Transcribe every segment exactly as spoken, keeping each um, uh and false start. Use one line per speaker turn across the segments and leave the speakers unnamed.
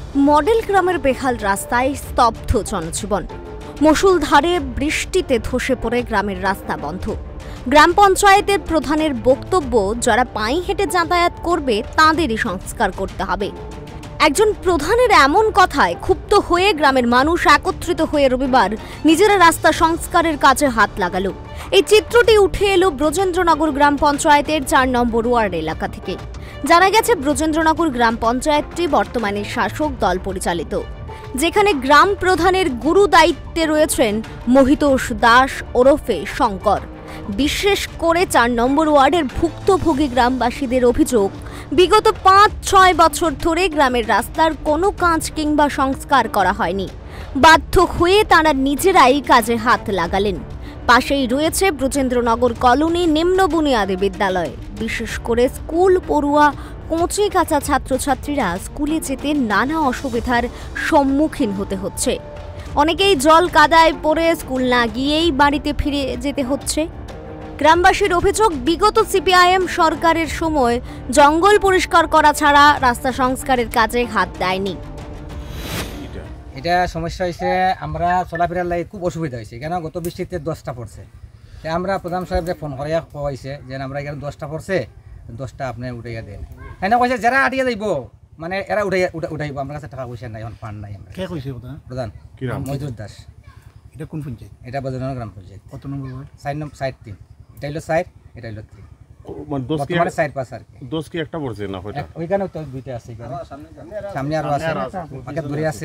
Model গ্রামের বেহাল রাস্তায় স্তব্ধ জনজীবন। মুষলধারে বৃষ্টিতে ধসে পড়ে গ্রামের রাস্তা বন্ধ। গ্রাম পঞ্চায়েতের প্রধানের বক্তব্য, যারা পায়ে হেঁটে যাতায়াত করবে তাঁদেরই সংস্কার করতে হবে। একজন প্রধানের এমন কথায় ক্ষুব্ধ হয়ে গ্রামের মানুষ একত্রিত হয়ে রবিবার নিজেরা রাস্তা সংস্কারের কাজে হাত লাগালো। এই চিত্রটি উঠে এলো ব্রজেন্দ্রনগর গ্রাম পঞ্চায়েতের চার নম্বর ওয়ার্ড এলাকা থেকে। জানা গেছে, ব্রজেন্দ্রনগর গ্রাম পঞ্চায়েতটি বর্তমানে শাসক দল পরিচালিত, যেখানে গ্রাম প্রধানের গুরু দায়িত্বে রয়েছেন মহিতোষ দাস ওরফে শঙ্কর। বিশেষ করে চার নম্বর ওয়ার্ডের ভুক্তভোগী গ্রামবাসীদের অভিযোগ, বিগত পাঁচ ছয় বছর ধরে গ্রামের রাস্তার কোনো কাজ কিংবা সংস্কার করা হয়নি। বাধ্য হয়ে তাঁরা নিজেরাই কাজে হাত লাগালেন। পাশেই রয়েছে ব্রজেন্দ্রনগর কলোনি নিম্ন বুনিয়াদী বিদ্যালয়। বিশেষ করে স্কুল পড়ুয়া কচি কাঁচা ছাত্রছাত্রীরা স্কুলে যেতে নানা অসুবিধার সম্মুখীন হতে হচ্ছে। অনেকেই জল কাদায় পড়ে স্কুল না গিয়েই বাড়িতে ফিরে যেতে হচ্ছে। গ্রামবাসীর অভিযোগ, বিগত সিপিআইএম সরকারের সময় জঙ্গল পরিষ্কার করা ছাড়া রাস্তা সংস্কারের কাজে হাত দেয়নি।
এটা সমস্যা হয়েছে, আমরা চলাফেরার লাগে খুব অসুবিধা হয়েছে। কেন গত বৃষ্টিতে দশটা পড়ছে, আমরা প্রধান সাহেবকে ফোন করিয়া হয়েছে যে আমরা এখানে দশটা পড়ছে, দশটা আপনি উঠাইয়া দেন। হ্যাঁ না কইছে যারা আটিয়া যাইব মানে এরা উঠাইয়া উঠাইব, আমার কাছে টাকা পয়সা নাই, এখন ফান্ড নাই। আমরা কে কইছে প্রধান মহিতোষ দাস। এটা কোন পঞ্চায়েত? এটা বজনগর গ্রাম পঞ্চায়েত। কত number ward? Side number side তিন। এটা হলো সাইড, এটা হলো তিন। মানে দশ কি মানে সাইড পাস আর কি। দশ কি একটা পড়ছে না ওইটা? ওইখানে তো দুইটা আছে, এখানে সামনে আরো আছে, আগে দূরে আছে।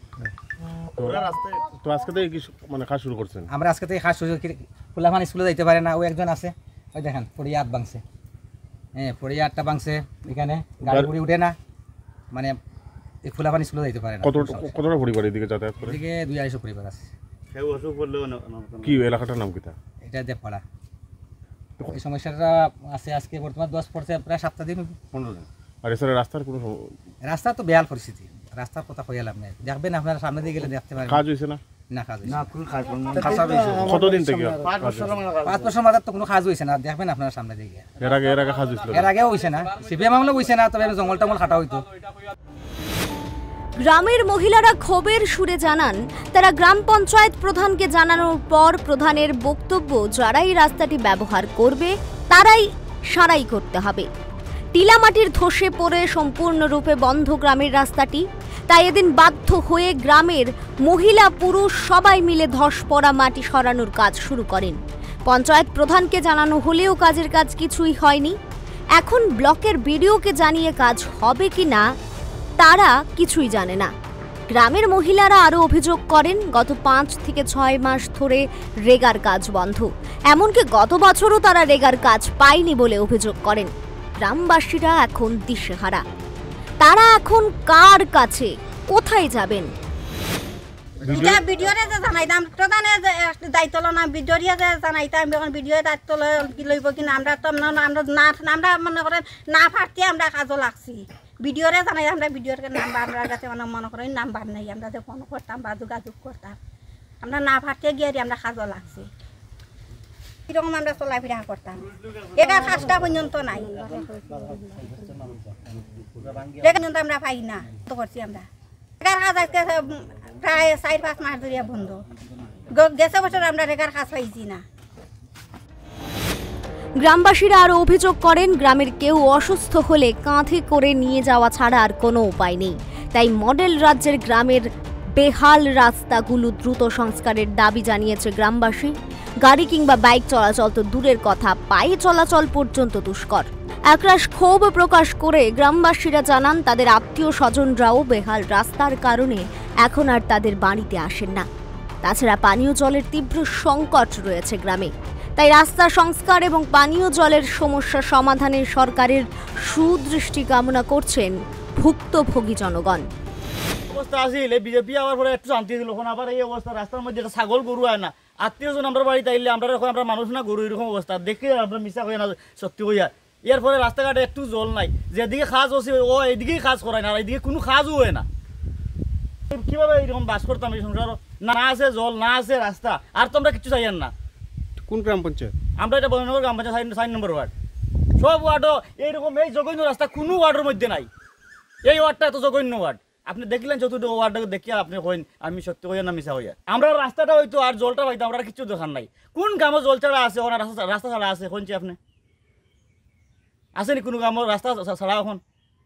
তো আজকে থেকে কি মানে কাজ শুরু করছেন? আমরা আজকে থেকে কাজ শুরু করি। খোলা মানে স্কুলে যাইতে পারে না, ওই একজন আছে, ওই দেখেন পড়িয়া হাত ভাঙছে। হ্যাঁ পড়িয়া হাতটা ভাঙছে, এখানে গাড়ি পুরি উঠে না, মানে এই খোলা পানি স্কুলে যাইতে পারে না। কত কতটা পরিবার এদিকে যাতায়াত করে? এদিকে দুই আড়াইশো পরিবার আছে। কি এলাকাটার নাম কিটা? এটা দেবপাড়া। এই সমস্যাটা আছে আজকে বর্তমান দশ পড়ছে প্রায় সপ্তাহ দিন পনেরো দিন। আর এছাড়া রাস্তার কোনো রাস্তা তো বেহাল পরিস্থিতি, রাস্তার কথা কইয়া লাভ নাই। দেখবেন আপনারা সামনে দিয়ে গেলে দেখতে পারেন। কাজ হয়েছে না? না কাজ হয়েছে না, কোনো কাজ হয়েছে। কতদিন থেকে? পাঁচ বছর পাঁচ বছর মাঝে তো কোনো কাজ হয়েছে না, দেখবেন আপনারা সামনে দিয়ে। এর আগে এর আগে কাজ হয়েছিল? এর আগেও হয়েছে না, সিপিএম আমলেও হয়েছে না, তবে জঙ্গল টঙ্গল কাটা হইতো।
গ্রামের মহিলারা ক্ষোভের সুরে জানান, তারা গ্রাম পঞ্চায়েত প্রধানকে জানানোর পর প্রধানের বক্তব্য, যারাই রাস্তাটি ব্যবহার করবে তারাই সারাই করতে হবে। টিলামাটির ধসে পড়ে সম্পূর্ণরূপে বন্ধ গ্রামের রাস্তাটি, তাই এদিন বাধ্য হয়ে গ্রামের মহিলা পুরুষ সবাই মিলে ধস পড়া মাটি সরানোর কাজ শুরু করেন। পঞ্চায়েত প্রধানকে জানানো হলেও কাজের কাজ কিছুই হয়নি। এখন ব্লকের বিডিওকে জানিয়ে কাজ হবে কি না তারা কিছুই জানে না। গ্রামের মহিলারা আরও অভিযোগ করেন, গত পাঁচ থেকে ছয় মাস ধরে রেগার কাজ বন্ধ, এমনকি গত বছরও তারা রেগার কাজ পায়নি বলে অভিযোগ করেন। গ্রামবাসীরা এখন দিশেহারা, তারা এখন কার কাছে কোথায় যাবেন?
ভিডিওরে যে জানাইতাম, প্রধানে দায়িত্ব না ভিডিওরিয়া যে জানাইতাম, এখন ভিডিও দায়িত্ব লইব কিনা আমরা তো আমরা না আমরা মনে করেন না ফাটতে আমরা কাজও লাগছি। ভিডিওরে জানাই আমরা ভিডিওর নাম্বার আমরা কাছে মানে মনে করেন নাম্বার নেই, আমরা যে ফোন করতাম বা যোগাযোগ করতাম, আমরা না ফাটতে গিয়ে আমরা কাজও লাগছি। এরকম আমরা চলাফেরা করতাম, এগার কাজটা পর্যন্ত নাই, পর্যন্ত আমরা পাই না। তো করছি আমরা রেগার কাজ আজকে প্রায় চার পাঁচ মাস ধরিয়া বন্ধ। গেছে বছর আমরা রেগার কাজ পাইছি না।
গ্রামবাসীরা আরও অভিযোগ করেন, গ্রামের কেউ অসুস্থ হলে কাঁধে করে নিয়ে যাওয়া ছাড়া আর কোনো উপায় নেই। তাই মডেল রাজ্যের গ্রামের বেহাল রাস্তাগুলো দ্রুত সংস্কারের দাবি জানিয়েছে গ্রামবাসী। গাড়ি কিংবা বাইক চলাচল তো দূরের কথা, পায়ে চলাচল পর্যন্ত দুষ্কর। একরাশ ক্ষোভ প্রকাশ করে গ্রামবাসীরা জানান, তাদের আত্মীয় স্বজনরাও বেহাল রাস্তার কারণে এখন আর তাদের বাড়িতে আসেন না। তাছাড়া পানীয় জলের তীব্র সংকট রয়েছে গ্রামে, তাই রাস্তা সংস্কার এবং পানীয় জলের সমস্যা সমাধানে সরকারের সুদৃষ্টি কামনা করছেন ভুক্তভোগী জনগণ।
অবস্থা আসিল বিজেপি আবার পরে একটু শান্তি দিল, এখন আবার এই অবস্থা রাস্তার মধ্যে ছাগল গরু হয় না, আত্মীয়জন আমরা বাড়িতে আইলে আমরা এখন আমরা মানুষ না গরু, এরকম অবস্থা দেখে আমরা মিশা হয়ে না সত্যি হইয়া। এর ফলে রাস্তাঘাটে একটু জল নাই, যেদিকে কাজ হচ্ছে ও এইদিকেই কাজ করায় না, আর এইদিকে কোনো কাজও হয় না। কিভাবে এরকম বাস করতাম এই সংসার? না আছে জল, না আছে রাস্তা, আর তো আমরা কিছু চাইয়েন না। কোন গ্রাম পঞ্চায়েত? আমরা এটা বজনগর গ্রাম পঞ্চায়েত সাইন নম্বর ওয়ার্ড। সব ওয়ার্ডও এইরকম এই জঘন্য রাস্তা কোনো ওয়ার্ডের মধ্যে নাই। এই ওয়ার্ডটা এত জঘন্য ওয়ার্ড। আপনি দেখলেন চতুর্থ ওয়ার্ডটাকে দেখিয়া আপনি কইন আমি সত্যি কইয়া না মিছা হইয়া আমরা রাস্তাটা হয়তো আর জলটা পাইতাম আমরা কিছু দোকান নাই কোন গ্রামে জল ছাড়া আছে ওখানে রাস্তা রাস্তা ছাড়া আছে কোনছি আপনি আসেনি কোনো গ্রামের রাস্তা ছাড়া এখন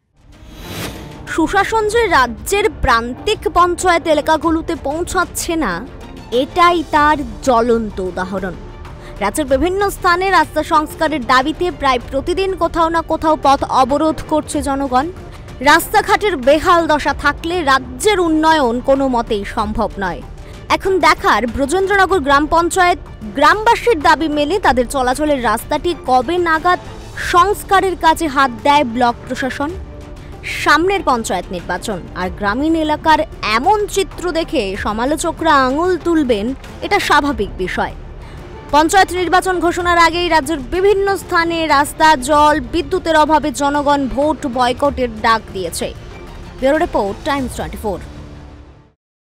সুশাসন যে রাজ্যের প্রান্তিক পঞ্চায়েত এলাকাগুলোতে পৌঁছাচ্ছে না এটাই তার জ্বলন্ত উদাহরণ। রাজ্যের বিভিন্ন স্থানে রাস্তা সংস্কারের দাবিতে প্রায় প্রতিদিন কোথাও না কোথাও পথ অবরোধ করছে জনগণ। রাস্তাঘাটের বেহাল দশা থাকলে রাজ্যের উন্নয়ন কোনো মতেই সম্ভব নয়। এখন দেখার ব্রজেন্দ্রনগর গ্রাম পঞ্চায়েত গ্রামবাসীর দাবি মেনে তাদের চলাচলের রাস্তাটি কবে নাগাদ সংস্কারের কাজে হাত দেয় ব্লক প্রশাসন। সামনের পঞ্চায়েত নির্বাচন আর গ্রামীণ এলাকার এমন চিত্র দেখে সমালোচকরা আঙুল তুলবেন এটা স্বাভাবিক বিষয়। পঞ্চায়েত নির্বাচন ঘোষণার আগেই রাজ্যের বিভিন্ন স্থানে রাস্তা, জল, বিদ্যুতের অভাবে জনগণ ভোট বয়কটের ডাক দিয়েছে। Bureau report, Times twenty four.